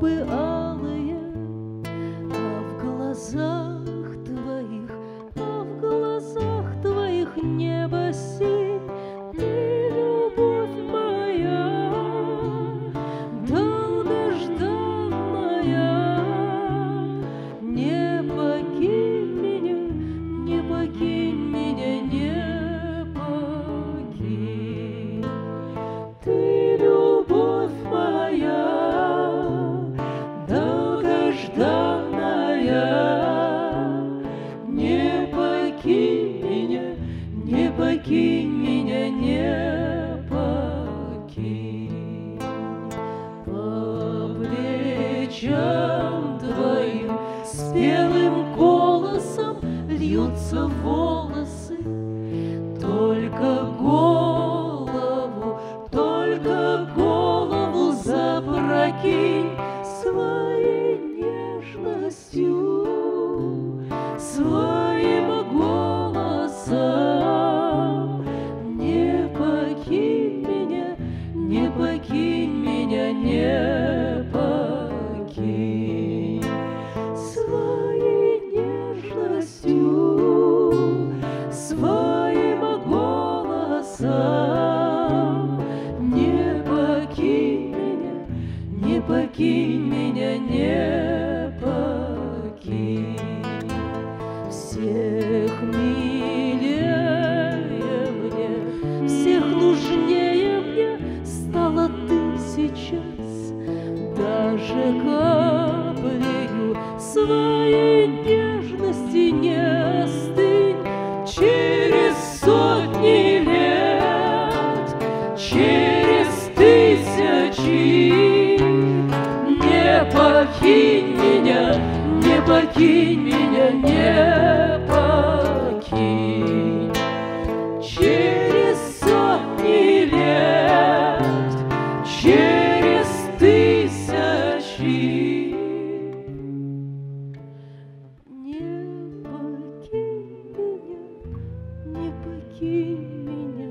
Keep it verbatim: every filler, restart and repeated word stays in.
губы алые, а в глазах твоих, а в глазах твоих небо синь. Ты, любовь моя, долгожданная, не покинь меня, не покинь меня, не покинь. Ты, любовь моя, долгожданная, не покинь меня, не покинь меня, не покинь. По плечам твоим спелым голосом льются волосы, только голову, только голову запрокинь своей нежностью, своим голосом. Не покинь меня, не покинь меня, не покинь. Своей нежностью, своим голосом. Не покинь меня, не покинь меня, не покинь. Всех милее мне, всех нужнее мне стала ты сейчас. Даже каплею своей нежности не остынь. Через сотни лет, через тысячи, не покинь меня, не покинь меня, не покинь. Через сотни лет, через тысячи, не покинь меня, не покинь меня.